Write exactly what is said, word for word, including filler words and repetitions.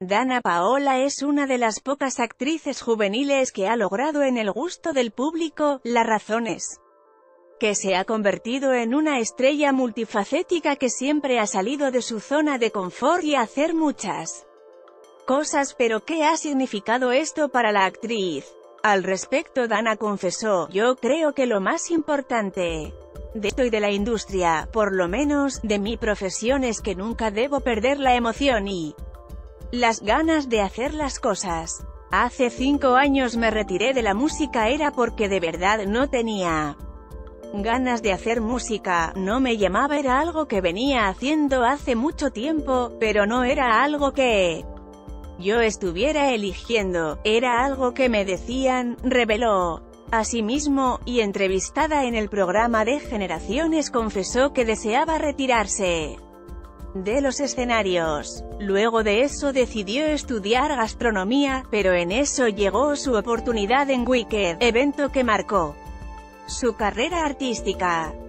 Danna Paola es una de las pocas actrices juveniles que ha logrado en el gusto del público. La razón es que se ha convertido en una estrella multifacética que siempre ha salido de su zona de confort y a hacer muchas cosas. Pero ¿qué ha significado esto para la actriz? Al respecto, Danna confesó: "Yo creo que lo más importante de esto y de la industria, por lo menos de mi profesión, es que nunca debo perder la emoción y las ganas de hacer las cosas. Hace cinco años me retiré de la música, era porque de verdad no tenía ganas de hacer música, no me llamaba, era algo que venía haciendo hace mucho tiempo, pero no era algo que yo estuviera eligiendo, era algo que me decían", reveló. Asimismo, y entrevistada en el programa de Generaciones, confesó que deseaba retirarse de los escenarios. Luego de eso decidió estudiar gastronomía, pero en eso llegó su oportunidad en Wicked, evento que marcó su carrera artística.